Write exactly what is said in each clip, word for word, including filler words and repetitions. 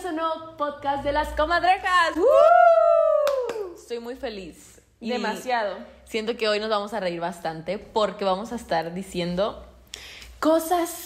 bienvenidos a un nuevo podcast de las comadrejas. ¡Uh! Estoy muy feliz. Y demasiado. Siento que hoy nos vamos a reír bastante porque vamos a estar diciendo cosas.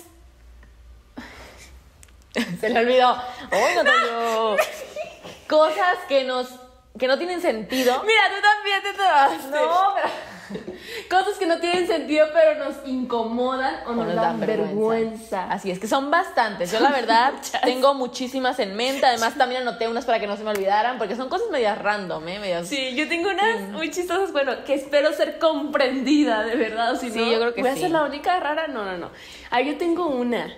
Se le olvidó. ¡Ay, no te Cosas que nos que no tienen sentido. Mira, tú también te tomaste. No, pero cosas que no tienen sentido, pero nos incomodan o, o nos, nos dan, dan vergüenza. vergüenza. Así es, que son bastantes. Yo la verdad tengo muchísimas en mente. Además también anoté unas para que no se me olvidaran, porque son cosas medias random, ¿eh? Medias... Sí, yo tengo unas sí. muy chistosas, bueno, que espero ser comprendida, de verdad. O si sí, no, yo creo que ¿voy sí. a ser la única rara? No, no, no. Ah, yo tengo una.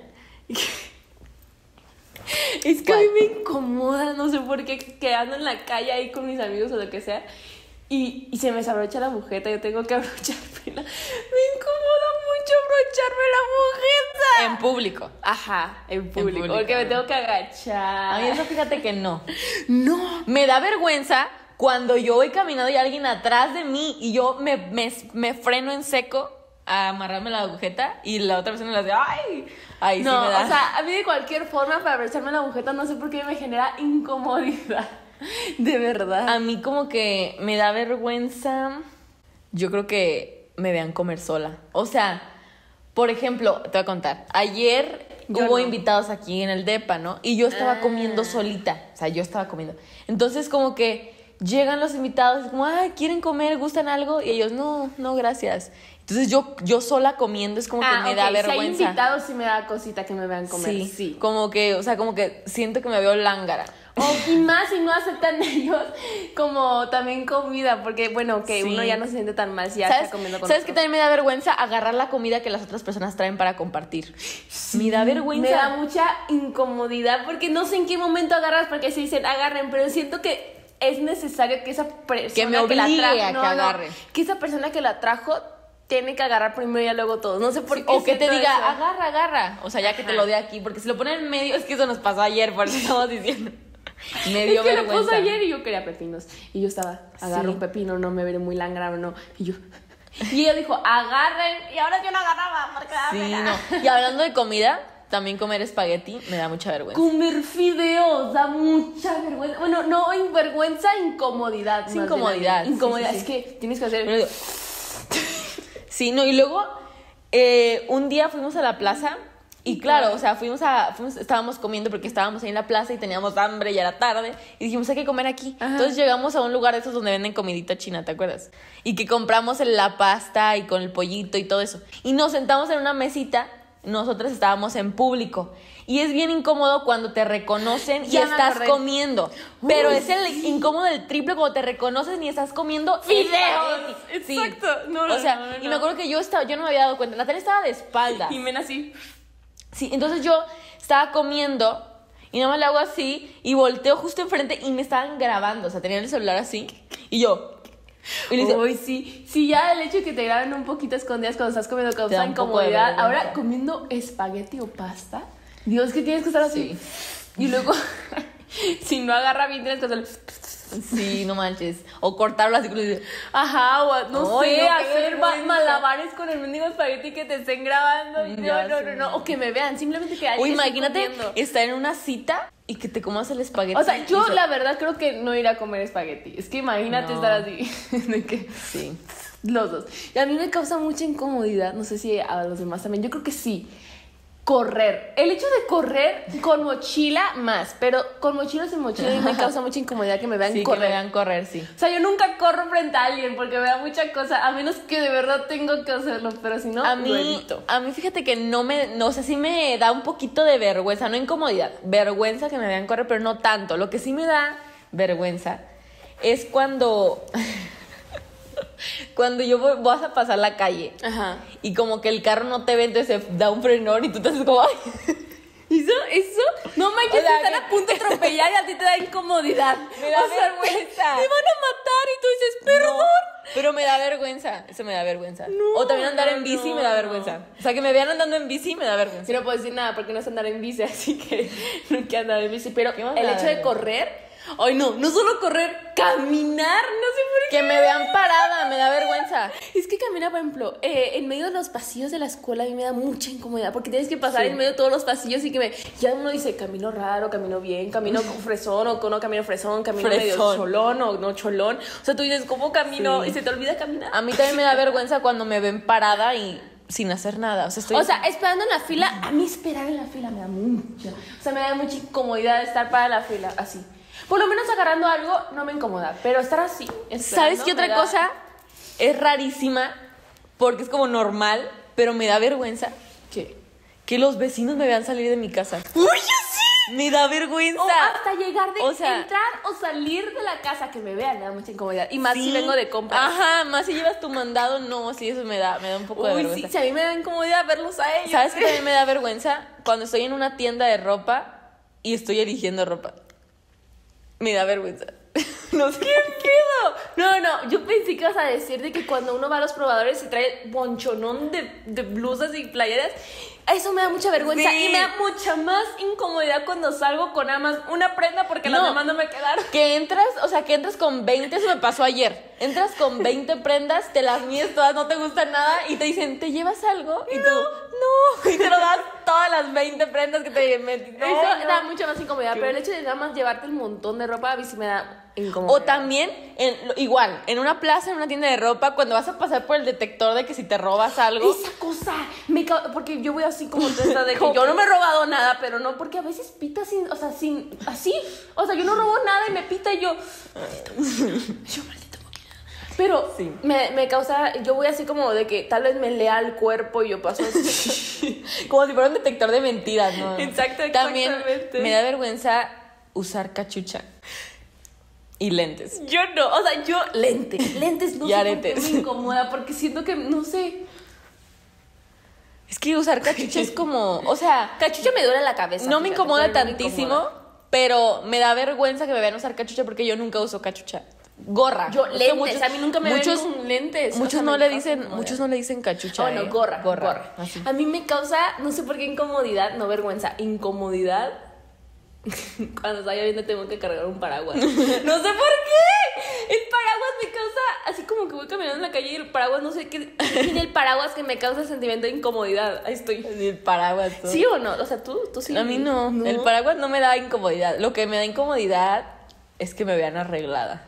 Es que ¿cuál? A mí me incomoda, no sé por qué, que ando en la calle ahí con mis amigos o lo que sea. Y, y se me desabrocha la agujeta, yo tengo que abrocharme. Me incomoda mucho abrocharme la agujeta. En público. Ajá, en público, en público porque me tengo que agachar. A mí eso fíjate que no. No. Me da vergüenza cuando yo voy caminando y hay alguien atrás de mí y yo me, me, me freno en seco a amarrarme la agujeta y la otra persona le hace ¡ay! Ahí no, sí me da. O sea, a mí de cualquier forma para abrazarme la agujeta no sé por qué me genera incomodidad. De verdad. A mí como que me da vergüenza. Yo creo que me vean comer sola. O sea, por ejemplo, te voy a contar. Ayer yo hubo no. invitados aquí en el depa, ¿no? Y yo estaba ah. comiendo solita. O sea, yo estaba comiendo. Entonces como que llegan los invitados y como, ay, ¿quieren comer? ¿Gustan algo? Y ellos, no, no, gracias. Entonces yo, yo sola comiendo es como ah, que me okay. da vergüenza. Si hay invitados sí me da cosita que me vean comer. Sí, sí. Como que, o sea, como que siento que me veo lángara. Oh, y más si no aceptan ellos como también comida, porque bueno, que sí. uno ya no se siente tan mal si ya está comiendo con ¿Sabes otro? qué también me da vergüenza? Agarrar la comida que las otras personas traen para compartir. Sí, me da vergüenza. Me da mucha incomodidad porque no sé en qué momento agarras, porque se dicen agarren, pero siento que es necesario que esa persona que, me que la trajo, a no, que agarre. No, que esa persona que la trajo tiene que agarrar primero y ya luego todo. No sé por sí, qué. O que te diga, eso. agarra, agarra. O sea, ya que te lo dé aquí, porque si lo ponen en medio, es que eso nos pasó ayer, por eso estamos diciendo. Me dio es que vergüenza. lo puse ayer y yo quería pepinos. Y yo estaba, agarro sí. un pepino, no me veré muy langrado, no. Y yo... Y ella dijo, agarren. Y ahora yo no agarraba porque sí, no. Y hablando de comida, también comer espagueti me da mucha vergüenza. Comer fideos da mucha vergüenza. Bueno, no vergüenza, incomodidad. Es incomodidad. Incomodidad. Sí, sí, sí. Es que tienes que hacer... Pero, sí, no, y luego eh, un día fuimos a la plaza y claro, o sea, fuimos a, fuimos, estábamos comiendo porque estábamos ahí en la plaza y teníamos hambre, ya era tarde y dijimos, hay que comer aquí. Ajá. Entonces llegamos a un lugar de esos donde venden comidita china, ¿te acuerdas? Y que compramos la pasta y con el pollito y todo eso. Y nos sentamos en una mesita, nosotras estábamos en público. Y es bien incómodo cuando te reconocen y ya estás comiendo. Uy, pero es el sí. incómodo del triple cuando te reconocen y estás comiendo fideos. Sí. Exacto. No, no, o sea, no, no, no. y me acuerdo que yo estaba, yo no me había dado cuenta. Natalia estaba de espaldas. Y men así. Sí, entonces yo estaba comiendo y nada más le hago así y volteo justo enfrente y me estaban grabando. O sea, tenían el celular así y yo... Y le dice, uy, sí, sí, ya el hecho de que te graben un poquito escondidas cuando estás comiendo causa incomodidad. Ahora, comiendo espagueti o pasta, Dios, que tienes que estar así. Sí. Y luego, si no agarra bien, tienes que hacer... Sí, no manches. O cortarlo así. Ajá, o no Ay, sé, no, hacer malabares con el mendigo espagueti que te estén grabando. No, ya no, sé. no, no. O que me vean, simplemente que alguien o imagínate comiendo. estar en una cita y que te comas el espagueti. O sea, yo la verdad creo que no iré a comer espagueti. Es que imagínate no. estar así. De que sí. Los dos. Y a mí me causa mucha incomodidad. No sé si a los demás también. Yo creo que sí. Correr. El hecho de correr con mochila más, pero con mochila sin mochila me causa mucha incomodidad que me vean sí, correr. Que me vean correr, sí. O sea, yo nunca corro frente a alguien porque me da mucha cosa, a menos que de verdad tengo que hacerlo, pero si no, a mí, lo evito. A mí fíjate que no me, no, o sea, sí me da un poquito de vergüenza, no incomodidad, vergüenza que me vean correr, pero no tanto. Lo que sí me da vergüenza es cuando... Cuando yo voy, vas a pasar la calle. Ajá. Y como que el carro no te ve, entonces se da un frenón y tú te haces como... Ay. ¿Eso? ¿Eso? No manches, o sea, están que... a punto de atropellar y a ti te da incomodidad. Me da o sea, vergüenza. Me van a matar y tú dices, perdón. No, pero me da vergüenza. Eso me da vergüenza. No, o también andar no, en bici no, me da vergüenza. No. O sea, que me vean andando en bici me da vergüenza. Sí, no puedo decir nada porque no sé andar en bici, así que nunca he andado en bici. Pero el hecho de correr... Ay, no, no solo correr, caminar, no sé por qué. Que me vean parada, me da vergüenza. Es que caminar, por ejemplo, eh, en medio de los pasillos de la escuela a mí me da mucha incomodidad porque tienes que pasar sí. en medio de todos los pasillos y que me... Ya uno dice, camino raro, camino bien, camino fresón o no camino fresón, camino fresón. medio cholón o no cholón. O sea, tú dices, ¿cómo camino? Sí. Y se te olvida caminar. A mí también me da vergüenza cuando me ven parada y... sin hacer nada, o sea, estoy... O sea, esperando en la fila, a mí esperar en la fila me da mucha... O sea, me da mucha incomodidad estar para la fila, así. Por lo menos agarrando algo no me incomoda, pero estar así... ¿Sabes qué otra da... cosa es rarísima? Porque es como normal, pero me da vergüenza. ¿Qué? Que los vecinos me vean salir de mi casa. ¡Uy, yo sí! Me da vergüenza. O hasta llegar de o sea, entrar o salir de la casa, que me vean, me da mucha incomodidad. Y más sí. si vengo de compras. Ajá, más si llevas tu mandado, no, sí, eso me da, me da un poco Uy, de vergüenza. Sí, si a mí me da incomodidad verlos a ellos. ¿Sabes qué también me da vergüenza? Cuando estoy en una tienda de ropa y estoy eligiendo ropa. Me da vergüenza. No sé qué pedo. No, no, yo pensé que ibas a decir de que cuando uno va a los probadores se trae bonchonón de, de blusas y playeras. Eso me da mucha vergüenza sí. y me da mucha más incomodidad cuando salgo con nada más una prenda porque no, las demás no me quedaron. Que entras, o sea, que entras con veinte, eso me pasó ayer. Entras con veinte prendas, te las mides todas, no te gustan nada y te dicen, ¿te llevas algo? Y no, tú, no. Y te lo das todas las veinte prendas que te metí. No, eso no. da mucha más incomodidad, ¿Qué? Pero el hecho de nada más llevarte el montón de ropa a mí sí me da incomodidad. O también, en, igual, en una plaza, en una tienda de ropa, cuando vas a pasar por el detector de que si te robas algo. Esa cosa, me ca... porque yo voy así como tenta de que yo no me he robado nada, pero no, porque a veces pita sin, o sea, sin, así, o sea, yo no robo nada y me pita y yo, yo maldita máquina. Pero sí. me, me causa, yo voy así como de que tal vez me lea el cuerpo y yo paso así. Como si fuera un detector de mentiras, ¿no? Exacto, exactamente. También me da vergüenza usar cachucha. Y lentes. Yo no, o sea, yo lentes. Lentes no y sé aretes. por qué me incomoda, porque siento que, no sé. Es que usar cachucha es como, o sea... Cachucha me duele la cabeza. No me incomoda tantísimo, no me incomoda. Pero me da vergüenza que me vean usar cachucha porque yo nunca uso cachucha. Gorra. Yo lentes, muchos, a mí nunca me muchos, ven con lentes. Muchos, o sea, no le dicen, incomoda. muchos no le dicen cachucha. Oh, no, eh. gorra, gorra. gorra. Así. A mí me causa, no sé por qué incomodidad, no vergüenza, incomodidad. Cuando está lloviendo tengo que cargar un paraguas. No sé por qué. El paraguas me causa, así como que voy caminando en la calle y el paraguas, no sé qué tiene el paraguas que me causa sentimiento de incomodidad. Ahí estoy. El paraguas. ¿Todo? ¿Sí o no? O sea, tú, tú sí. A mí no. no. El paraguas no me da incomodidad. Lo que me da incomodidad es que me vean arreglada.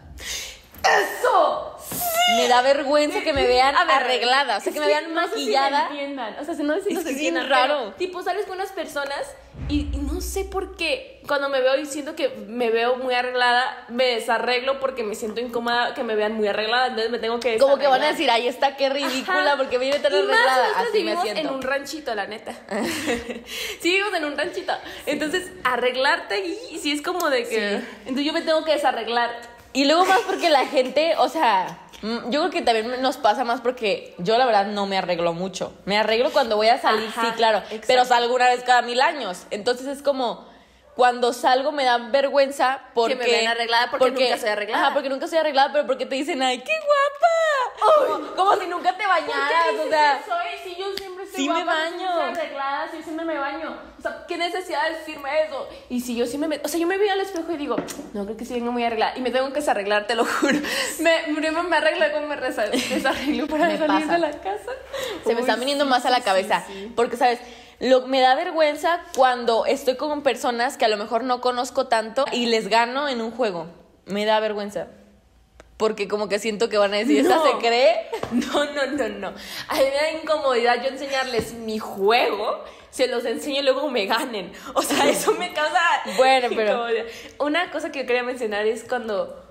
¡Eso! ¡Sí! Me da vergüenza que me vean a ver, arreglada. O sea, que, que me vean no maquillada. Sé si me entiendan. O sea, si no sé si es se que entiendan. Es raro. Tipo, sales con unas personas y, y no sé por qué. Cuando me veo y siento que me veo muy arreglada, me desarreglo porque me siento incómoda que me vean muy arreglada. Entonces me tengo que como que van a decir, ay, está qué ridícula. Ajá. Porque vive tan y arreglada. Más así vivimos me siento. en un ranchito, la neta. Sí, vivimos en un ranchito. Sí. Entonces, arreglarte y si es como de que... Sí. Entonces yo me tengo que desarreglar. Y luego más porque la gente, o sea... Yo creo que también nos pasa más porque yo la verdad no me arreglo mucho. Me arreglo cuando voy a salir, Ajá, sí, claro. Exacto. Pero salgo una vez cada mil años. Entonces es como... Cuando salgo me da vergüenza porque... Que me ven arreglada porque, porque nunca soy arreglada. Ajá, porque nunca soy arreglada, pero porque te dicen, ¡ay, qué guapa! Como, como si nunca te bañaras, o sea... Soy, si yo siempre estoy sí guapa, me baño. Si yo estoy arreglada, si yo siempre me baño. O sea, ¿qué necesidad de decirme eso? Y si yo sí me... O sea, yo me veo al espejo y digo, no, creo que sí vengo muy arreglada. Y me tengo que desarreglar, te lo juro. Me, primero me arreglo y me desarreglo para me salir pasa. de la casa. Se Uy, me está viniendo sí, más a la cabeza. Sí, sí. Porque, ¿sabes? Lo, me da vergüenza cuando estoy con personas que a lo mejor no conozco tanto y les gano en un juego. Me da vergüenza. Porque como que siento que van a decir, ¿esta no. se cree? No, no, no, no. A mí me da incomodidad yo enseñarles mi juego, se los enseño y luego me ganen. O sea, eso me causa... Bueno, pero... Una cosa que yo quería mencionar es cuando...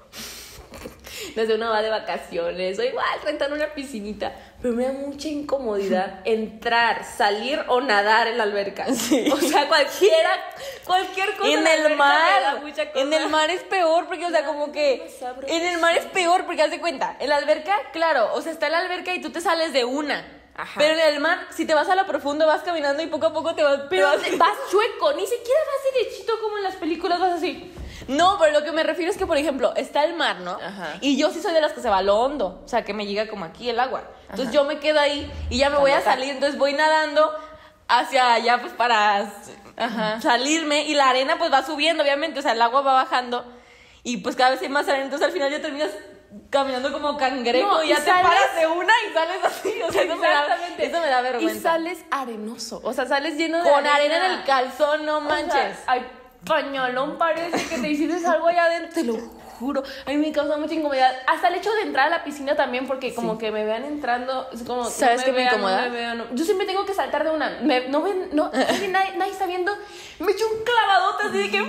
No sé, uno va de vacaciones o igual rentan una piscinita, pero me da mucha incomodidad entrar, salir o nadar en la alberca. Sí. O sea, cualquiera, cualquier cosa en, en el mar, en el mar es peor porque, o sea, como que en el mar es peor porque haz de cuenta, en la alberca, claro, o sea, está la alberca y tú te sales de una. Ajá. Pero en el mar, si te vas a lo profundo, vas caminando y poco a poco te vas... Pero te vas, vas chueco, ni siquiera vas derechito como en las películas, vas así... No, pero lo que me refiero es que, por ejemplo, está el mar, ¿no? Ajá. Y yo sí soy de las que se va a lo hondo, o sea, que me llega como aquí el agua. Entonces Ajá. yo me quedo ahí y ya me voy a salir, entonces voy nadando hacia allá, pues, para Ajá. salirme. Y la arena, pues, va subiendo, obviamente, o sea, el agua va bajando. y pues cada vez hay más arena, entonces al final ya terminas caminando como cangrejo No, y y ya te sales- paras de una y sales así, o sea, eso me, da, Exactamente. eso me da vergüenza. Y sales arenoso, o sea, sales lleno de con arena en el calzón, no manches. O sea, ay, pañalón, parece que te hiciste algo allá adentro, te lo juro. A mí me causa mucha incomodidad. Hasta el hecho de entrar a la piscina también, porque como Sí. que me vean entrando, es como. ¿Sabes no qué me vean, incomoda? No me vean, no. Yo siempre tengo que saltar de una. Me, no ven, no, nadie, nadie, nadie está viendo. Me echo un clavadote así de que.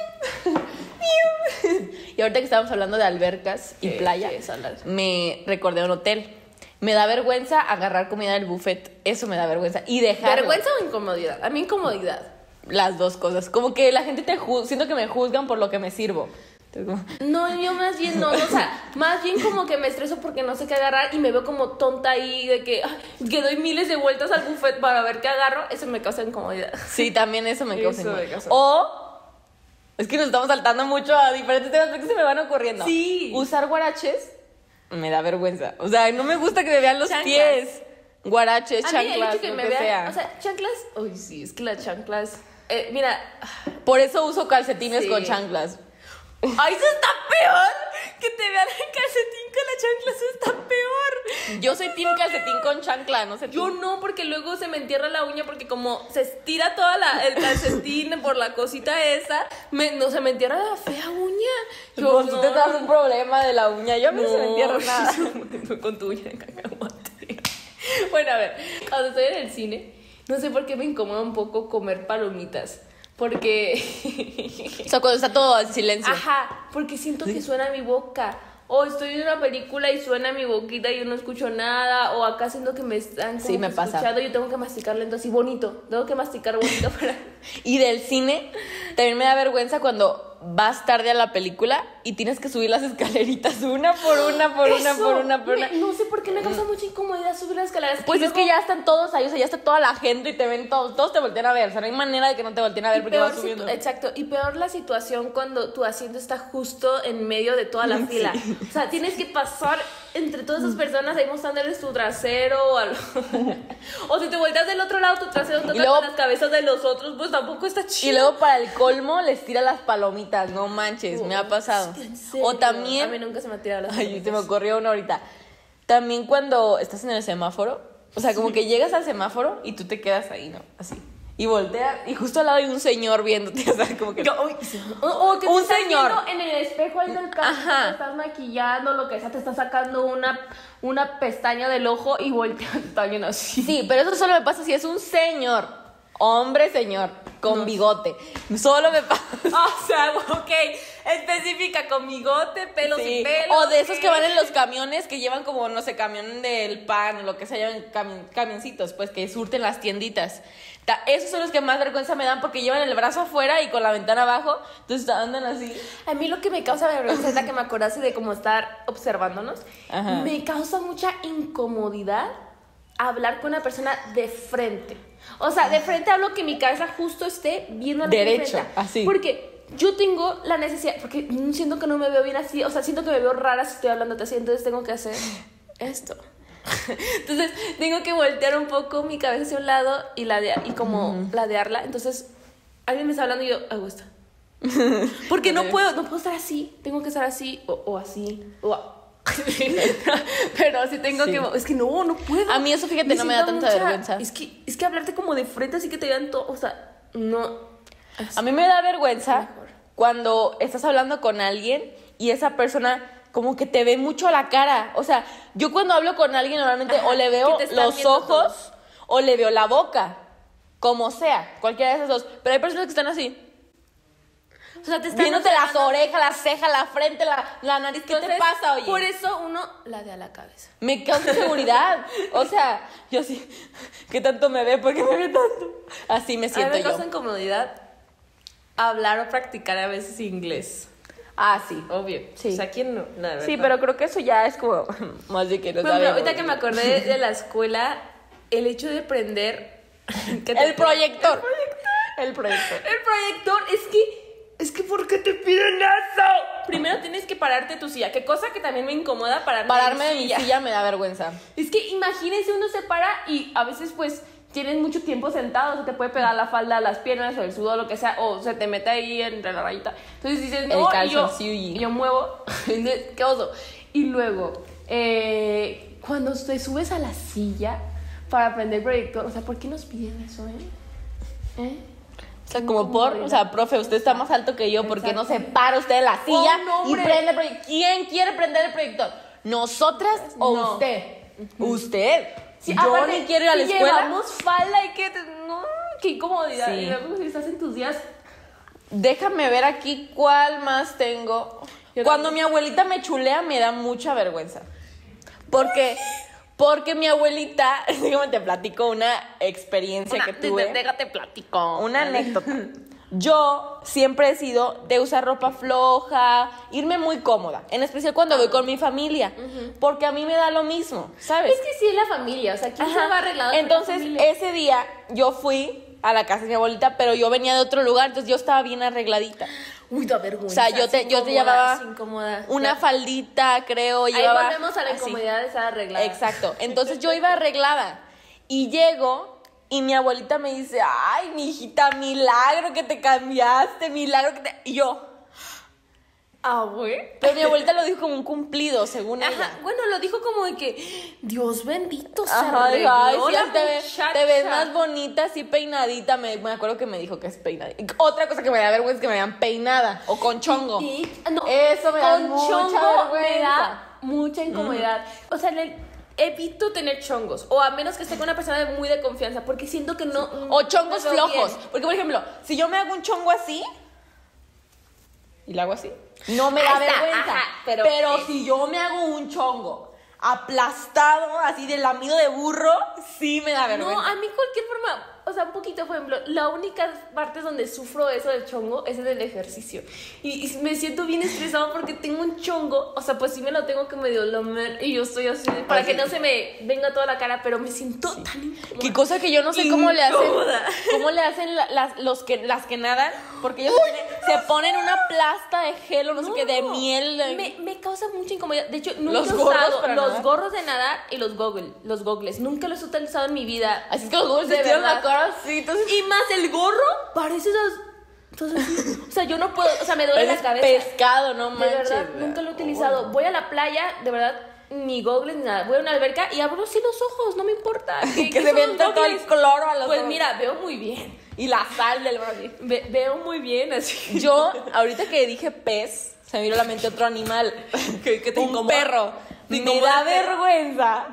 Y ahorita que estábamos hablando de albercas y Sí, playa, sí, salas. me recordé un hotel. Me da vergüenza agarrar comida del buffet, eso me da vergüenza. Y dejar ¿Vergüenza o incomodidad? A mí incomodidad. las dos cosas. Como que la gente te juzga, siento que me juzgan por lo que me sirvo. Entonces, como, No, yo más bien no, o sea, más bien como que me estreso porque no sé qué agarrar y me veo como tonta ahí de que, ay, que doy miles de vueltas al buffet para ver qué agarro, eso me causa incomodidad. sí, también eso me causa Eso me incomodidad. causa. O, es que nos estamos saltando mucho a diferentes temas porque se me van ocurriendo. Sí. Usar guaraches me da vergüenza. O sea, no me gusta que me vean los Chanclas. pies. Guaraches, A mí el chanclas, hecho que lo me que vean, sea. o sea, chanclas, uy, sí, es que las chanclas, eh, mira, Por eso uso calcetines Sí. con chanclas. ay, eso está peor, que te vean el calcetín con la chancla, eso está peor. Yo soy team calcetín con chancla, no sé tú. Yo no, porque luego se me entierra la uña porque como se estira toda la, el calcetín por la cosita esa, me, no se me entierra la fea uña. Yo Pues tú no. te das un problema de la uña. Yo a mí no se me entierra No. nada. Con tu uña de cacahuate. Bueno, a ver, cuando estoy en el cine, no sé por qué me incomoda un poco comer palomitas. Porque. O sea, cuando está todo en silencio. Ajá, porque siento que suena mi boca. O estoy en una película y suena mi boquita y yo no escucho nada. O acá siento que me están como Sí, me que pasa. escuchando y yo tengo que masticar lento así bonito. Tengo que masticar bonito para. Y del cine, también me da vergüenza cuando vas tarde a la película y tienes que subir las escaleritas una por una, por una, Eso, por una, por me- una. No sé por qué me causa mucha incomodidad subir las escaleras. Pues Y es que luego- ya están todos ahí, o sea, ya está toda la gente y te ven todos, todos te voltean a ver, o sea, no hay manera de que no te volteen a ver Y porque peor vas subiendo. situ- Exacto, y peor la situación cuando tu asiento está justo en medio de toda la Sí. fila. O sea, tienes que pasar entre todas esas personas ahí mostrándoles tu trasero o algo. O si te volteas del otro lado, tu trasero toca luego- con las cabezas de los otros, pues tampoco está chido. Y luego para el colmo les tira las palomitas, no manches, me ha pasado. ¿En serio? O también, A mí nunca se me ha tirado las ay, se me palomitas. ocurrió una ahorita. También cuando estás en el semáforo, o sea, como que llegas al semáforo y tú te quedas ahí, ¿no? Así. Y voltea y justo al lado hay un señor viéndote, o sea, como que... Yo, uy, o, o que te Un estás señor. viendo en el espejo ahí del carro, Ajá. te estás maquillando, lo que sea, te está sacando una, una pestaña del ojo y volteas, está bien así. Sí, pero eso solo me pasa si es un señor, hombre señor, con bigote. Solo me pasa... O sea, ok, específica, con bigote, pelo Sí. sin pelo. O de esos ¿qué? que van en los camiones que llevan como, no sé, camión del pan o lo que sea, llevan cami- camioncitos, pues que surten las tienditas. Ta- Esos son los que más vergüenza me dan porque llevan el brazo afuera y con la ventana abajo, entonces andan así. A mí lo que me causa vergüenza es la que me acordase de cómo estar observándonos. Ajá. Me causa mucha incomodidad hablar con una persona de frente. O sea, de frente hablo que mi cabeza justo esté viendo a la Derecho, frente. así. Porque yo tengo la necesidad, porque mm, siento que no me veo bien así, o sea, siento que me veo rara si estoy hablándote así, entonces tengo que hacer esto. Entonces tengo que voltear un poco mi cabeza hacia un lado y, ladea- y como Ujú. ladearla. Entonces alguien me está hablando y yo hago esto. Porque no puedo, no puedo estar así. Tengo que estar así o, o así. O a- Pero sí tengo Sí. que. Es que no, no puedo. A mí eso, fíjate, no me da siento tanta vergüenza. Es que, es que hablarte como de frente así que te vean todo. O sea, no. A mí me da vergüenza Mejor. cuando estás hablando con alguien y esa persona como que te ve mucho la cara. O sea, yo cuando hablo con alguien normalmente Ajá, o le veo que te están los viendo ojos todos. o le veo la boca. Como sea, cualquiera de esas dos. Pero hay personas que están así, O sea, te están viéndote las observando. orejas, la ceja, la frente, la, la nariz. ¿Qué te Entonces, pasa, oye? Por eso uno ladea la cabeza. Me causa seguridad. O sea, yo así, ¿qué tanto me ve? ¿Por qué me ve tanto? Así me A mí siento me yo. causa incomodidad hablar o practicar a veces inglés. Ah, sí. Obvio. Sí. O sea, ¿quién no? La verdad. Sí, pero creo que eso ya es como más de que no Por ejemplo, sabemos. ahorita que me acordé de la escuela, el hecho de prender... ¿qué te- El proyector. El proyector. El proyector, es que... Es que ¿por qué te piden eso? Primero tienes que pararte de tu silla, que cosa que también me incomoda pararme, Pararme de de mi silla me da vergüenza. Es que imagínense, uno se para y a veces pues tienes mucho tiempo sentado, se te puede pegar la falda a las piernas o el sudor, lo que sea, o se te mete ahí entre la rayita. Entonces dices, no, y yo, y yo muevo, qué oso. Y luego, eh, cuando te subes a la silla para prender el proyector, o sea, ¿por qué nos piden eso, eh? ¿Eh? O sea, como por, o sea, profe, usted está más alto que yo, ¿por qué no se para usted de la silla oh, no, y prende el proyector? ¿Quién quiere prender el proyector? ¿Nosotras o no. usted? Uh-huh. ¿Usted? Sí, yo aparte, ni quiero ir a la si escuela. Llevamos falda y que, no, qué incomodidad. Sí. Y luego si estás en tus días. Déjame ver aquí cuál más tengo. Yo Cuando también. mi abuelita me chulea me da mucha vergüenza. Porque... Porque mi abuelita, déjame te platico una experiencia una, que tuve. Déjate platico. Una anécdota. Yo siempre he sido de usar ropa floja, irme muy cómoda, en especial cuando ah. voy con mi familia, uh-huh. porque a mí me da lo mismo, ¿sabes? Es que sí es la familia, o sea, ¿quién Ajá. se va arreglado? Entonces, ese día yo fui a la casa de mi abuelita, pero yo venía de otro lugar, entonces yo estaba bien arregladita. Uy, da vergüenza. O sea, yo te, yo te llevaba una ya. faldita, creo. Ahí llevaba volvemos a la incomodidad de estar arreglada. Exacto. Entonces yo iba arreglada. Y llego y mi abuelita me dice, ay, mi hijita, milagro que te cambiaste, milagro que te... Y yo... Ah, güey. Pero mi abuelita lo dijo como un cumplido, según Ajá, ella. bueno, lo dijo como de que Dios bendito se Ajá, arregló ay, sí, la te, ves, te ves más bonita, así peinadita. Me, me acuerdo que me dijo que es peinadita. Otra cosa que me da vergüenza es que me vean peinada o con chongo. Y, y, no, Eso me da mucha chongo vergüenza. Me da mucha incomodidad. Mm. O sea, le, evito tener chongos. O a menos que esté con una persona de muy de confianza. Porque siento que no... O chongos no flojos. bien. Porque, por ejemplo, si yo me hago un chongo así... Y lo hago así. No me da Ahí está, vergüenza. ajá, pero pero eh. si yo me hago un chongo aplastado, así de lamido de burro, sí me da vergüenza. No, a mí cualquier forma, o sea, un poquito, por ejemplo, la única parte donde sufro eso del chongo es en el ejercicio. Y, y me siento bien estresado porque tengo un chongo, o sea, pues sí me lo tengo que medio lamer y yo estoy así, para así. que no se me venga toda la cara, pero me siento sí. tan incómoda. Qué cosa que yo no sé incómoda. cómo le hacen, cómo le hacen la, las, los que, las que nadan, porque ellos Uy, se, ponen, se ponen una plasta de gel o no, no sé qué, de miel. De... Me, me causa mucha incomodidad. De hecho, nunca los he usado los nadar. gorros de nadar y los goggles, los goggles. Nunca los he utilizado en mi vida. Así es que los goggles se tiran la cara así, entonces... Y más el gorro, parece esas... Entonces, o sea, yo no puedo, o sea, me duele la cabeza. Pescado, no manches. De verdad, nunca lo he utilizado. Voy a la playa, de verdad, ni goggles ni nada. Voy a una alberca y abro así los ojos, no me importa. Que, que se me entra todo el cloro a los Pues ojos. mira, veo muy bien. Y la sal del brazo. Ve, veo muy bien, así. Yo, ahorita que dije pez, se me vino a la mente otro animal. ¿Qué, qué te Un incomoda? perro. ¿Te me da vergüenza.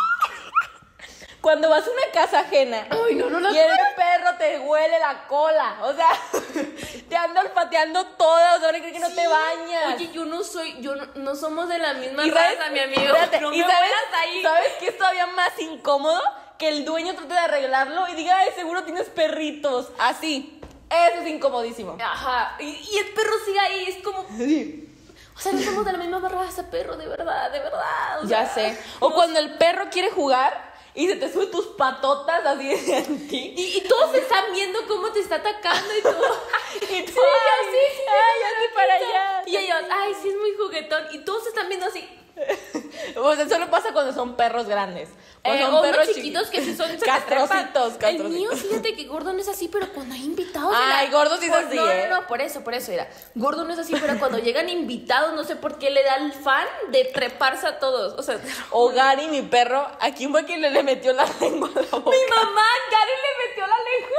Cuando vas a una casa ajena Ay, no, no, no, y el perro te huele la cola, o sea, te anda olfateando todo, o sea, cree que no sí. te bañas. Oye, yo no soy, yo no, no somos de la misma ¿Y sabes, raza, mi amigo. Espérate, no ¿y me sabes, ahí. ¿sabes qué es todavía más incómodo? Que el dueño trate de arreglarlo y diga, ay, seguro tienes perritos. Así, eso es incomodísimo. Ajá, y, y el perro sigue ahí, es como... Sí. O sea, no somos de la misma raza, perro, de verdad, de verdad. O sea, ya sé. O no, cuando el perro quiere jugar... Y se te suben tus patotas así en ti. Y, y todos están viendo cómo te está atacando y todo. y tú, sí, ay, sí, sí, ay, así para allá. Y ellos, ay, sí es muy juguetón. Y todos están viendo así. O sea, solo pasa cuando son perros grandes. Eh, son o perros unos chiquitos que sí son castrocitos, castrocitos. El mío, fíjate que Gordo no es así, pero cuando hay invitados... Ay, la... Gordo sí es así, no, ¿eh? No, no, por eso, por eso era. Gordo no es así, pero cuando llegan invitados, no sé por qué le da el fan de treparse a todos. O sea... O Gary, mi perro, ¿a quién fue quien le, le metió la lengua a la boca? Mi mamá, Gary le metió la lengua.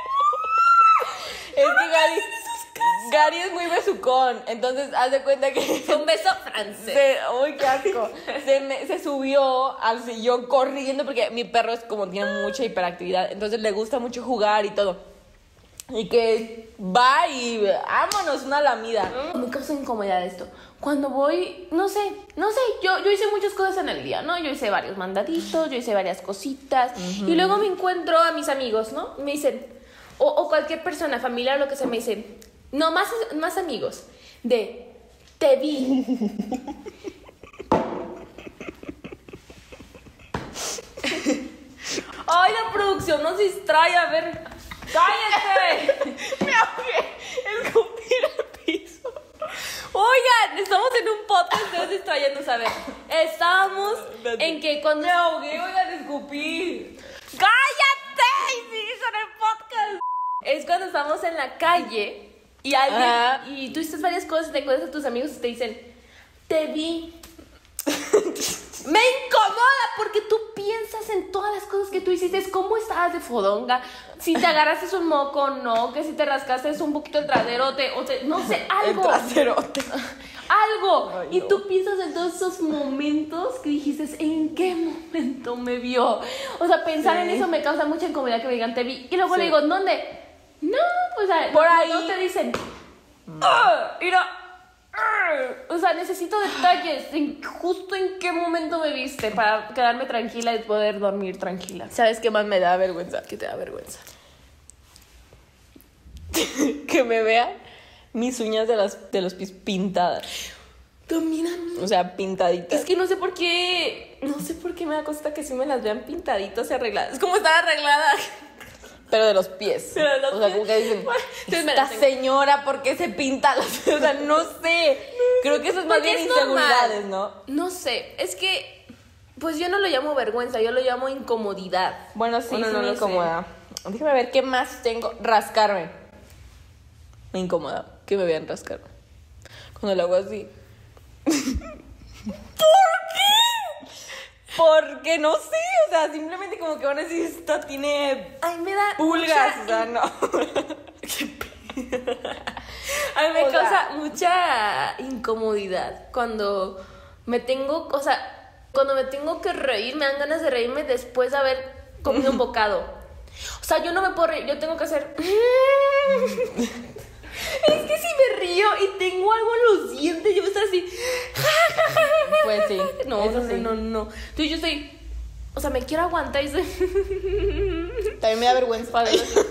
Es que Gary... Gary es muy besucón, entonces haz de cuenta que... Fue un beso francés. Se, uy, qué asco. Se, me, se subió al sillón corriendo porque mi perro es como tiene mucha hiperactividad, entonces le gusta mucho jugar y todo. Y que va y vámonos, una lamida. Me causa incomodidad esto. Cuando voy, no sé, no sé, yo, yo hice muchas cosas en el día, ¿no? Yo hice varios mandaditos, yo hice varias cositas. Uh-huh. Y luego me encuentro a mis amigos, ¿no? Me dicen, o, o cualquier persona, familiar, lo que sea, me dicen... No, más, más amigos. De, te vi. Ay, la producción nos distrae. A ver, cállate. Me ahogué. Escupí al piso. Oigan, estamos en un podcast de distrayéndose. A ver, estábamos en que cuando... Me ahogué, oigan, escupí. ¡Cállate! es cuando estamos en la calle y alguien, Ajá. y tú dices varias cosas, te encuentras a tus amigos y te dicen, te vi. Me incomoda porque tú piensas en todas las cosas que tú hiciste, cómo estabas de fodonga, si te agarraste un moco, no, que si te rascaste un poquito el traserote, o te, no sé, algo. El traserote. Algo. Ay, y no. tú piensas en todos esos momentos que dijiste, ¿en qué momento me vio? O sea, pensar Sí. en eso me causa mucha incomodidad que me digan, te vi. Y luego Sí. le digo, ¿dónde? No, pues o sea, Por no, ahí. no te dicen, ¡ah! Mira. O sea, necesito detalles en justo en qué momento me viste para quedarme tranquila y poder dormir tranquila. ¿Sabes qué más me da vergüenza? ¿Qué te da vergüenza? Que me vean mis uñas de, las, de los pies pintadas. También a mí. O sea, pintaditas. Es que no sé por qué, no sé por qué me da cosa que sí me las vean pintaditas y arregladas. Es como estar arreglada. Pero de los pies. Pero de los o sea, pies. como que dicen, Bueno, entonces me esta las tengo. señora, ¿por qué se pinta las pies? O sea, no sé. Creo que eso es más Porque bien es normal. inseguridades, ¿no? No sé, es que, pues yo no lo llamo vergüenza, yo lo llamo incomodidad. Bueno, sí, Bueno, sí no me lo incomoda. Déjame ver qué más tengo. Rascarme. Me incomoda que me vean rascarme. Cuando lo hago así. ¿Por qué? Porque no sé, o sea, simplemente como que van a decir, esta tiene Ay, me da pulgas, mucha o sea, no. A mí me O sea- causa mucha incomodidad cuando me tengo, o sea, cuando me tengo que reír, me dan ganas de reírme después de haber comido un bocado. O sea, yo no me puedo reír, yo tengo que hacer... Es que si me río y tengo algo en los dientes, yo voy a estar así... Pues sí, No, eso no, sí. no, no, no. Entonces yo estoy... O sea, me quiero aguantar y estoy... También me da vergüenza. Para ver así.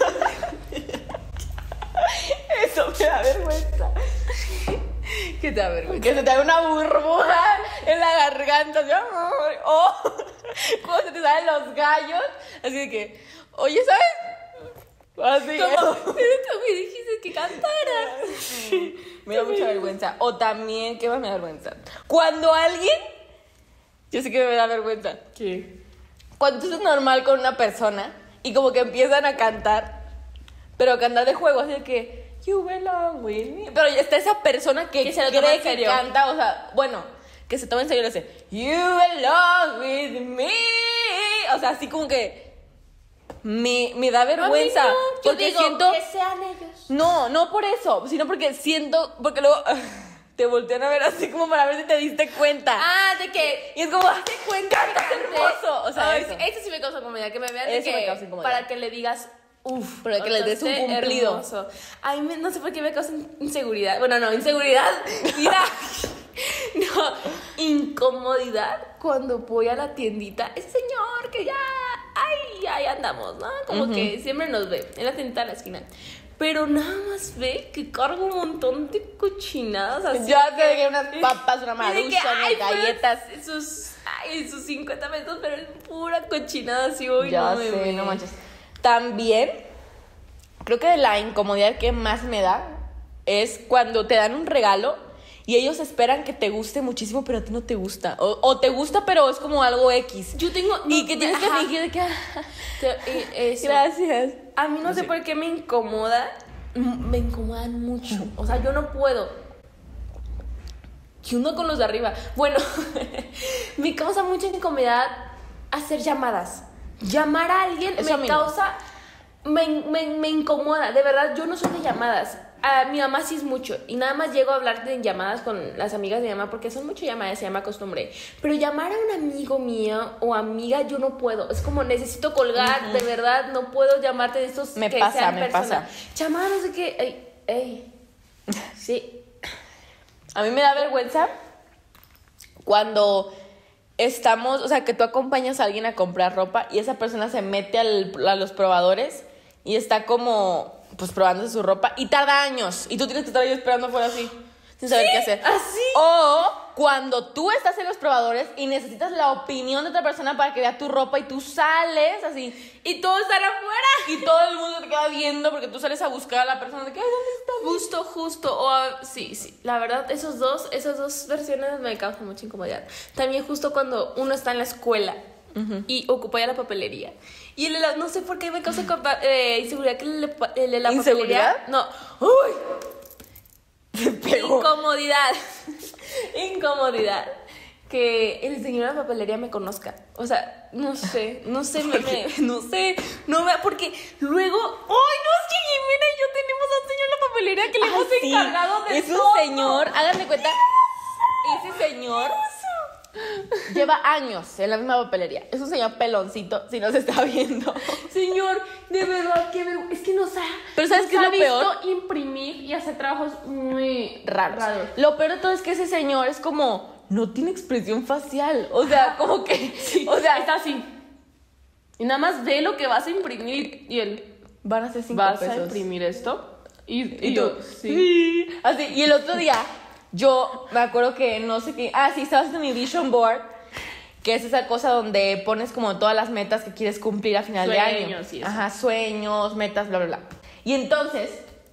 Eso me da vergüenza. ¿Qué te da vergüenza? Que se te haga una burbuja en la garganta. Así, o cuando se te salen los gallos. Así de que, oye, ¿sabes? Así. Como, pero tú me dijiste que cantara. Me da mucha vergüenza. O también, ¿qué más me da vergüenza? Cuando alguien. Yo sé que me da vergüenza. ¿Qué? Cuando tú estás normal con una persona y como que empiezan a cantar, pero cantar de juego, así de que you belong with me. Pero ya está esa persona que, Que se lo toma cree en que serio. canta, o sea, bueno, que se toma en serio y le dice you belong with me. O sea, así como que me, me da vergüenza. A mí no, yo porque digo siento. que sean ellos. No, no por eso, sino porque siento, porque luego te voltean a ver así como para ver si te diste cuenta. Ah, de que... Y es como, te cuenta ¡cantas hermoso! O sea, Ay, eso. sí, eso sí me causa incomodidad, que me vean de Eso que... me causa incomodidad. Para que le digas... Uf, Para que les des un cantaste cumplido. hermoso. Ay, me- no sé por qué me causa inseguridad. Bueno, no, inseguridad. Mira. No, incomodidad cuando voy a la tiendita. Ese señor que ya... Ay, ahí andamos, ¿no? Como Ujú. que siempre nos ve en la tiendita de la esquina. Pero nada más ve que cargo un montón de cochinadas así. Ya te dejé unas papas, una Y de que, marucha, ay, unas galletas. pues, sus, ay, sus cincuenta pesos, pero es pura cochinada así hoy. Ya no me sé, ve. no manches. También, creo que la incomodidad que más me da es cuando te dan un regalo y ellos esperan que te guste muchísimo, pero a ti no te gusta. O, o te gusta, pero es como algo X. Yo tengo... Y no, que tienes que ajá. fingir de que... ah, Te- y eso. gracias. A mí no sé Sí. por qué me incomoda. m- Me incomodan mucho. O sea, yo no puedo. Y uno con los de arriba. Bueno, me causa mucha incomodidad hacer llamadas. Llamar a alguien Eso a me mí no. causa... Me, me, me incomoda. De verdad, yo no soy de llamadas. A mi mamá sí es mucho. Y nada más llego a hablar de llamadas con las amigas de mi mamá porque son mucho llamadas, se llama costumbre. Pero llamar a un amigo mío o amiga yo no puedo. Es como necesito colgar, de verdad, no puedo llamarte de estos Me que pasa, sean me personas. pasa. Llamar no sé qué. Ey, ey. Sí. A mí me da vergüenza cuando estamos, o sea, que tú acompañas a alguien a comprar ropa y esa persona se mete al, a los probadores y está como, pues, probándose su ropa y tarda años y tú tienes que estar ahí esperando afuera así, sin saber qué hacer. ¿Así? O cuando tú estás en los probadores y necesitas la opinión de otra persona para que vea tu ropa y tú sales así Y todos están afuera. y todo el mundo te queda viendo porque tú sales a buscar a la persona de que, ay, ¿dónde está? Justo, justo. O a- sí, sí. La verdad, esos dos, esas dos versiones me causan mucha incomodidad. También justo cuando uno está en la escuela uh-huh. y ocupa ya la papelería. Y el helado, no sé por qué me causa eh, inseguridad que el, el, el, la ¿Inseguridad? papelería... No. ¡Uy! Incomodidad. Incomodidad. Que el señor de la papelería me conozca. O sea, no sé, no sé, me, me, no sé, no me, porque luego, ¡ay, no! Es que Jimena y yo tenemos a un señor de la papelería que le hemos ah, sí. encargado de es todo. Un señor, háganme cuenta, ese señor lleva años en la misma papelería. Es un señor peloncito, si no se está viendo. Señor, de verdad que me, es que no sabe. Pero ¿sabes qué es lo peor? Imprimir y hacer trabajos muy raros. raros. Lo peor de todo es que ese señor es como no tiene expresión facial, o sea, como que, sí, o sea, está así. Y nada más ve lo que vas a imprimir y él, van a ser cinco ¿vas pesos. a imprimir esto? Y, y, y yo, tú, sí. sí. Así, y el otro día, yo me acuerdo que no sé qué, ah, sí, estaba haciendo mi vision board, que es esa cosa donde pones como todas las metas que quieres cumplir a final sueños, de año. Y eso. Ajá, sueños, metas, bla, bla, bla. Y entonces,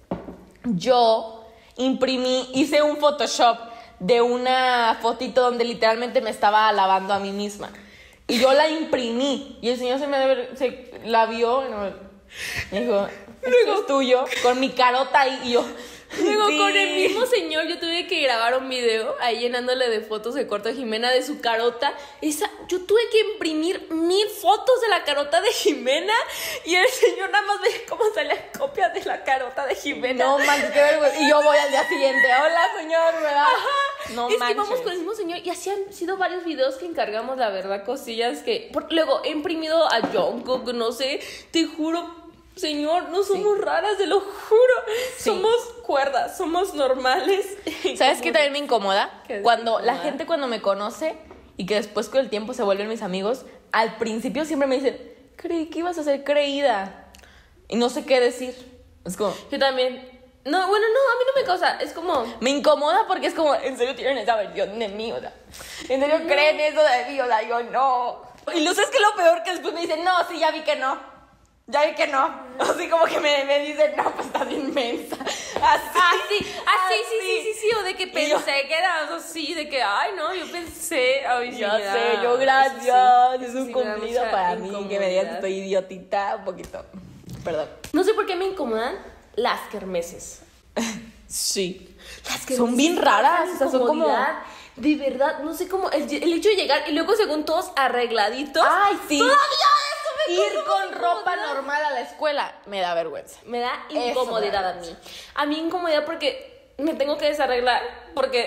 yo imprimí, hice un Photoshop de una fotito donde literalmente me estaba alabando a mí misma. Y yo la imprimí. Y el señor se me debe, se la vio y me dijo, esto es tuyo, con mi carota ahí. Y yo, luego sí. Con el mismo señor yo tuve que grabar un video ahí llenándole de fotos de corto a Jimena de su carota. Esa, yo tuve que imprimir mil fotos de la carota de Jimena y el señor nada más veía cómo salían copias de la carota de Jimena. No manches, qué vergüenza. Y yo voy al día siguiente, hola señor, ¿verdad? Ajá. No es manches. que vamos con el mismo señor y así han sido varios videos que encargamos, la verdad, cosillas que... Por, luego he imprimido a Jungkook, no sé, te juro... Señor, no somos sí. raras, te lo juro. Sí. Somos cuerdas, somos normales. ¿Sabes qué también me incomoda? Cuando la gente cuando me conoce y que después con el tiempo se vuelven mis amigos, al principio siempre me dicen, creí que ibas a ser creída. Y no sé qué decir. Es como... Yo también. No, bueno, no, a mí no me causa, es como... Me incomoda porque es como, ¿en serio tienen esa versión de mí? O sea, ¿en serio no. creen eso de mí? O sea, yo no. Y lo sé, es que lo peor que después me dicen, no, sí, ya vi que no. Ya vi que no. Así como que me, me dicen, no, pues estás inmensa. Así. Así, así, así, sí, sí, sí, sí. O de que pensé yo, que era así, de que, ay, no, yo pensé. Ay, ya sí, sé, yo gracias. Sí, es un sí, cumplido para mí que me digas que estoy idiotita un poquito. Perdón. No sé por qué me incomodan las kermeses. Sí. Las kermeses son bien raras. O sea, son como... De verdad, no sé cómo. El, el hecho de llegar y luego, según todos arregladitos. Ay, sí. Todavía eso me ir con ropa normal a la escuela me da vergüenza. Me da incomodidad a mí. A mí incomodidad porque me tengo que desarreglar. Porque.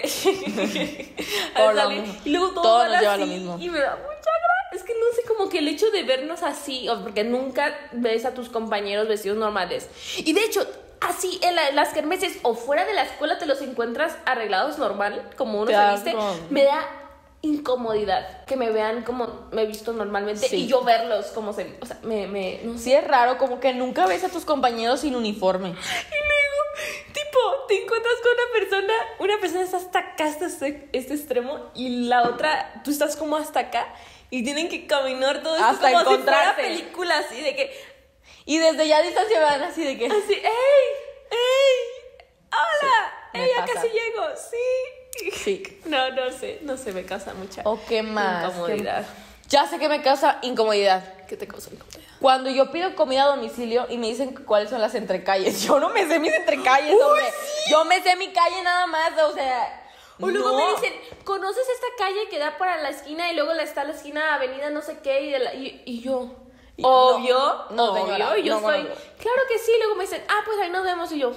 Por salir, lo mismo. Y luego todo Todos nos lleva así, lo mismo. Y me da mucha gracia. Es que no sé, como que el hecho de vernos así. Porque nunca ves a tus compañeros vestidos normales. Y de hecho. Así, en, la, en las kermeses o fuera de la escuela te los encuentras arreglados normal, como uno se viste, me da incomodidad que me vean como me he visto normalmente sí. y yo verlos como se... O sea, me... me no sé. Sí, es raro, como que nunca ves a tus compañeros sin uniforme. Y luego, tipo, te encuentras con una persona, una persona está hasta acá, hasta este, este extremo, y la otra, tú estás como hasta acá, y tienen que caminar todo esto hasta como encontrarse. Si fuera película, así de que... Y desde ya a distancia van así de que... Así, ¡ey! ¡Ey! ¡Hola! Sí, ¡ey, ya casi llego! ¡Sí! Sí. No, no sé, no sé, me causa mucha ¿O qué más? incomodidad. ¿Qué... Ya sé que me causa incomodidad. ¿Qué te causa incomodidad? Cuando yo pido comida a domicilio y me dicen cuáles son las entrecalles. Yo no me sé mis entrecalles, hombre. Sí. Yo me sé mi calle nada más, o sea... O luego no. me dicen, ¿conoces esta calle que da para la esquina y luego está la esquina avenida no sé qué? Y, de la, y, y yo... Obvio, no, no, obvio, señora, y yo no, soy, no, no. claro que sí, luego me dicen, ah, pues ahí nos vemos, y yo,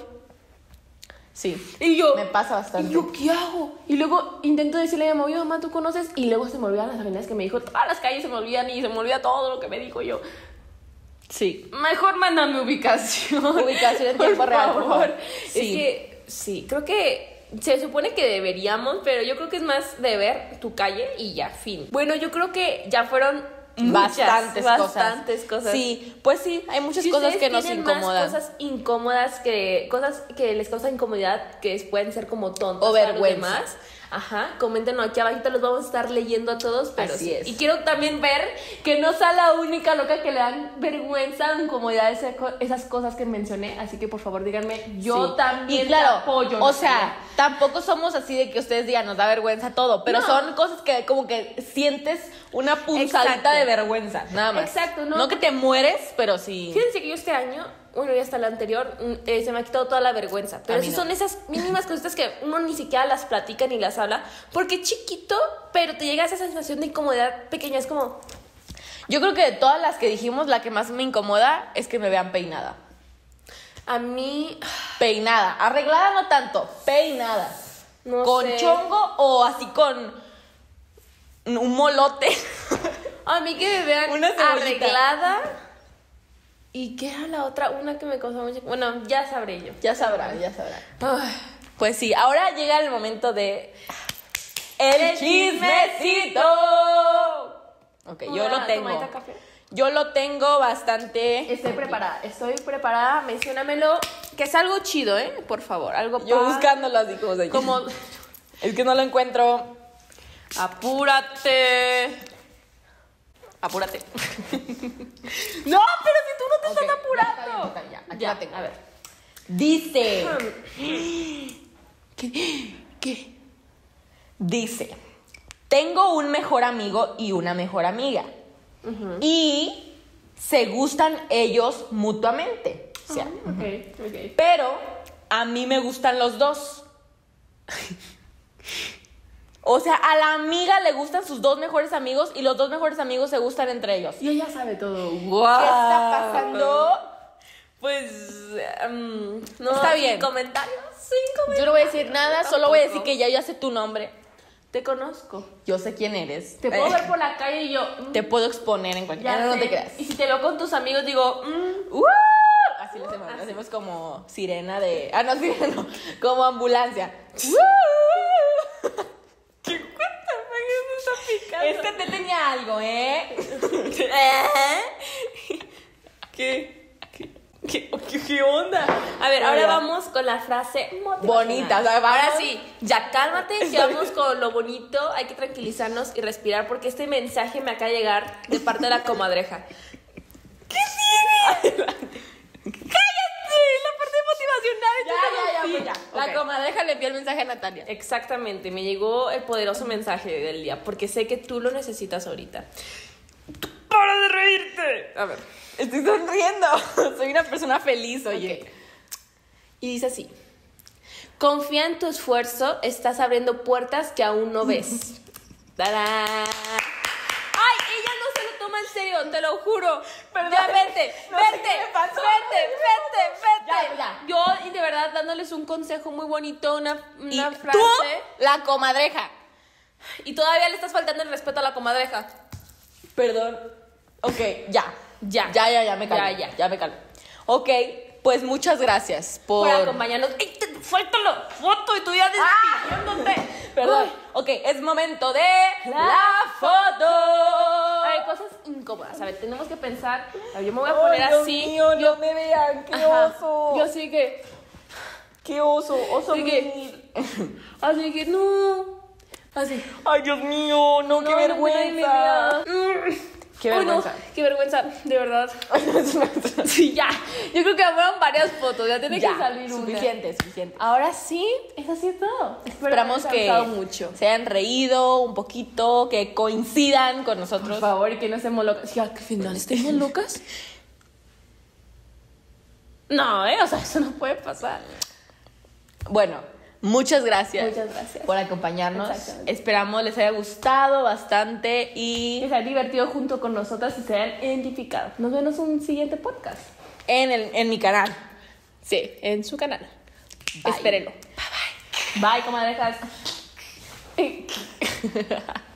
sí, y yo, me pasa bastante. ¿y yo qué hago? Y luego intento decirle a mi mamá, oye, mamá, ¿tú conoces? Y luego se me olvidan las avenidas que me dijo, todas las calles se me olvidan y se me olvida todo lo que me dijo yo. Sí. Mejor mándame ubicación. Ubicación en tiempo real, por favor. Sí. Es que, sí, creo que se supone que deberíamos, pero yo creo que es más de ver tu calle y ya, fin. Bueno, yo creo que ya fueron muchas, bastantes, bastantes cosas. cosas. Sí, pues sí, hay muchas si cosas que nos incomodan. Más cosas incómodas que cosas que les causan incomodidad que pueden ser como tontas o vergüenza. Para los demás. Ajá, coméntenos aquí abajito, los vamos a estar leyendo a todos, pero así sí. es. Y quiero también ver que no sea la única loca que le dan vergüenza o incomodidad esas cosas que mencioné, así que por favor díganme, yo sí. también y claro, te apoyo. O sea, tampoco somos así de que ustedes digan, nos da vergüenza todo, pero No. son cosas que como que sientes una punzadita Exacto. de vergüenza, nada más. Exacto, no. No que te mueres, pero sí. Fíjense que yo este año, bueno, y hasta el anterior, mm, eh, se me ha quitado toda la vergüenza. Pero A mí sí no. son esas mínimas cositas que uno ni siquiera las platica ni las habla. Porque es chiquito, pero te llega esa sensación de incomodidad pequeña. Es como, Yo creo que de todas las que dijimos, la que más me incomoda es que me vean peinada. a mí, Peinada. Arreglada no tanto, peinada. no ¿Con sé. chongo o así con un molote? A mí que me vean Una cebollita. arreglada. ¿Y qué era la otra? Una que me causó mucho... Bueno, ya sabré yo. Ya sabrán, ya sabrán. Ay. Pues sí, ahora llega el momento de... ¡El, El chismecito! Ok, yo Una lo tengo. tomadita de café. Yo lo tengo bastante... Estoy preparada, estoy preparada. Menciónamelo. Que es algo chido, ¿eh? Por favor, algo Yo pa- buscándolo así como se Como... Es que no lo encuentro. Apúrate. Apúrate. No, pero si tú no te Ok, estás apurando. ya, está bien, ya, aquí Ya, la tengo. a ver. Dice... ¿Qué? ¿Qué? Dice... Tengo un mejor amigo y una mejor amiga. Y se gustan ellos mutuamente. O sea, Ok, ok. pero a mí me gustan los dos. O sea, a la amiga le gustan sus dos mejores amigos y los dos mejores amigos se gustan entre ellos. Y ella sabe todo. ¿Qué está pasando? Pues, um, no, Está sin bien. comentarios, sin comentarios. Yo no voy a decir nada, solo voy a decir Tampoco. que ya yo sé tu nombre. Te conozco. Yo sé quién eres. Te puedo Eh, ver por la calle y yo... mm, Te puedo exponer en cualquier... ya No, no sé. te creas. Y si te veo con tus amigos, digo... mm, ¡Uh! Así lo hacemos, lo hacemos como sirena de... Ah, no, sirena, no, como ambulancia. ¡Uh! ¿Qué cuenta? ¿Qué está picando? Este te tenía algo, ¿eh? ¿Qué? ¿Qué, qué, qué onda? A ver, Muy ahora bien. vamos con la frase motivacional. Bonita, o sea, vamos- Ahora sí, ya cálmate, que vamos con lo bonito. Hay que tranquilizarnos y respirar porque este mensaje me acaba de llegar de parte de la comadreja. ¿Qué tiene? ¡Cállate! La parte motivacional. Ya, esto ya, ya, es pues ya. así. La Ok. comadreja le envió el mensaje a Natalia. Exactamente, me llegó el poderoso mensaje del día porque sé que tú lo necesitas ahorita. ¡Para de reírte! A ver. Estoy sonriendo. Soy una persona feliz, oye. Ok. Y dice así: confía en tu esfuerzo, estás abriendo puertas que aún no ves. ¡Tarán! ¡Ay! Ella no se lo toma en serio, te lo juro. Perdón. Ya vete, No sé vete, qué me pasó. vete, vete, vete. Ya, ya. Yo, y de verdad, dándoles un consejo muy bonito, una, Y una frase. tú, la comadreja. Y todavía le estás faltando el respeto a la comadreja. Perdón. Ok, ya. Ya. Ya, ya, ya me calmo. Ya, ya. Ya me calmo. Ok, pues muchas gracias por... Por acompañarnos. ¡Ey, te falta la foto! Y tú ya despidiéndote. Perdón. Uy. Ok, es momento de La la foto. Hay cosas incómodas. A ver, tenemos que pensar. A ver, yo me voy a poner Ay, Dios así. mío, yo, no me vean, qué Ajá. oso. Yo así que. Qué oso, oso Así que- mil. Así que no. Así. Ay, Dios mío, no, qué No, vergüenza. no, no, no. Qué Ay, no, vergüenza. qué vergüenza, de verdad. Sí, ya. Yo creo que fueron varias fotos. Ya tiene Ya, que salir una. suficiente, suficiente. Ahora sí, es así todo. Espero Esperamos les que haya gustado mucho. se hayan reído un poquito, que coincidan con Por nosotros. favor, y que no estemos locas. Ya, que al final estemos locas. No, ¿eh? O sea, eso no puede pasar. Bueno, muchas gracias, Muchas gracias. por acompañarnos. Exactamente. Esperamos les haya gustado bastante y Que se hayan divertido junto con nosotras y se hayan identificado. Nos vemos en un siguiente podcast. en, el, en mi canal. Sí, en su canal. Bye. Espérenlo. Bye bye. Bye, comadrejas.